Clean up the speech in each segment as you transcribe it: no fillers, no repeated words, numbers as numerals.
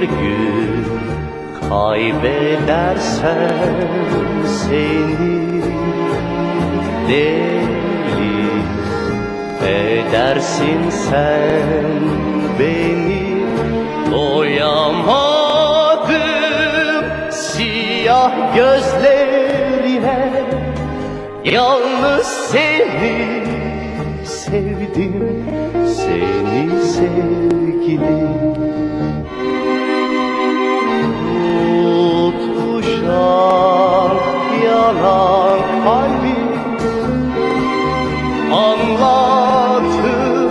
gün kaybedersem seni, deli edersin sen beni. Doyamadım siyah gözlerine, yalnız seni sevdim, seni sevgilim. Tutuşan yalan kalbim anlatır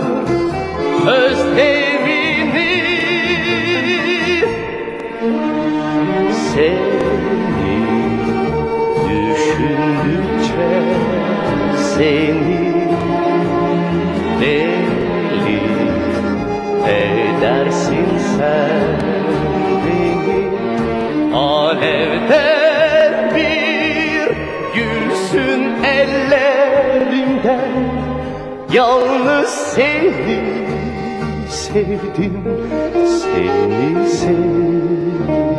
özlemini. Seni düşündükçe seni deli edersin sen beni. Alevden bir gülsün ellerimden, yalnız seni sevdim, seni sevdim.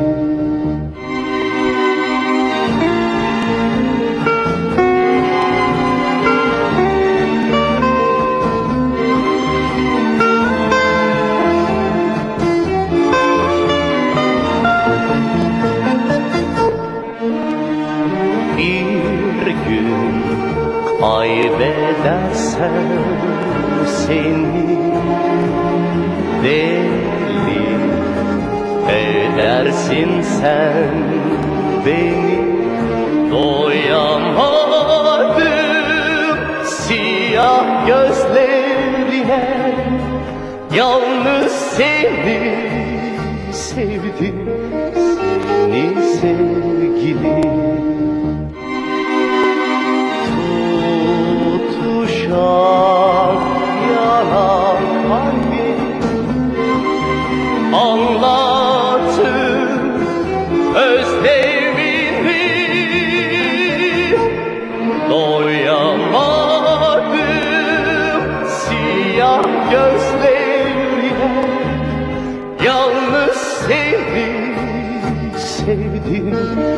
Bir gün kaybedersem seni, deli edersin sen beni. Doyamadım siyah gözlerine, yalnız seni sevdim, seni sevgilim. Tutuşan yalan kalbim anlatır özlemini. Doyamadım siyah gözlerine, yalnız seni sevdim,